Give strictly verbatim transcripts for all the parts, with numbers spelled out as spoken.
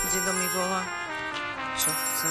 Dedo mi volá. Čo chce?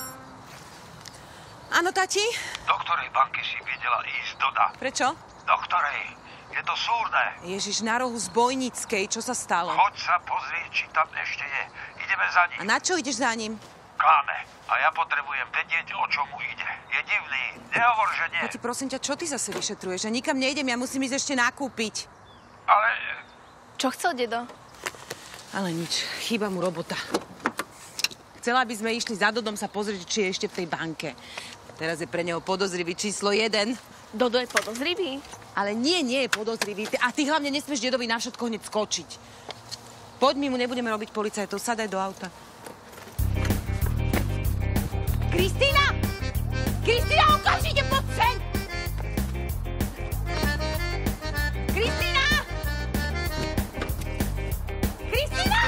Áno, tati? Do ktorej banky si vedela ísť, Doda? Prečo? Do ktorej? Je to súrne. Ježiš, na rohu z Bojnickej. Čo sa stalo? Choď sa pozrieť, či tam ešte je. Ideme za ním. A na čo ideš za ním? Klame. A ja potrebujem vedieť, o čomu ide. Je divný. Nehovor, že nie. Tati, prosím ťa, čo ty zase vyšetruješ? Ja nikam nejdem, ja musím ísť ešte nakúpiť. Ale... Čo chcel dedo? Ale nič, chýba mu robota. Chcela by sme išli za Dodom sa pozrieť, či je ešte v tej banke. Teraz je pre neho podozrivý číslo jeden. Dodo je podozrivý? Ale nie, nie je podozrivý. A ty hlavne nesmieš dedovi na všetko hneď skočiť. Poď, my mu nebudeme robiť policajtov. Sadaj do auta. Kristína! Kristína, okamžite poď sem! Kristína! Kristína!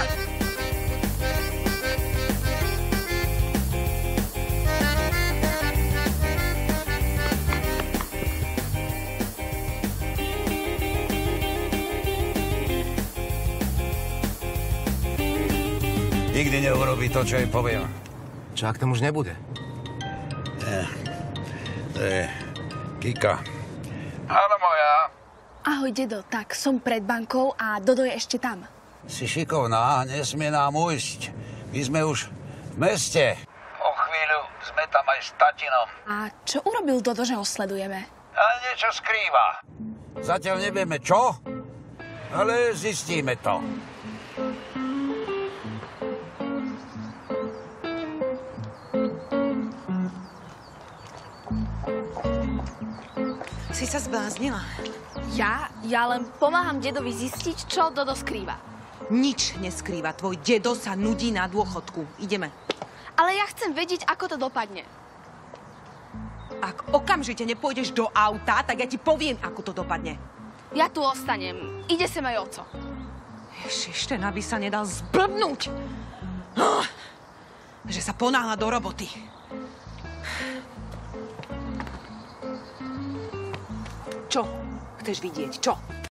Nikdy neurobí to, čo jej poviem. Čo ak tam už nebude? Nie. To je Kika. Áno, moja. Ahoj, dedo. Tak, som pred bankou a Dodo je ešte tam. Si šikovná, nesmie nám ujsť. My sme už v meste. O chvíľu sme tam aj s tatinom. A čo urobil Dodo, že ho sledujeme? Ale niečo skrýva. Zatiaľ nevieme čo, ale zistíme to. Si sa zbláznila. Ja? Ja len pomáham dedovi zistiť, čo Dodo skrýva. Nič neskrýva. Tvoj dedo sa nudí na dôchodku. Ideme. Ale ja chcem vedieť, ako to dopadne. Ak okamžite nepôjdeš do auta, tak ja ti poviem, ako to dopadne. Ja tu ostanem. Ide sem aj oco. Ježiš, ten aby sa nedal zblbnúť. Oh, že sa ponáhla do roboty. Čo chceš vidieť? Čo?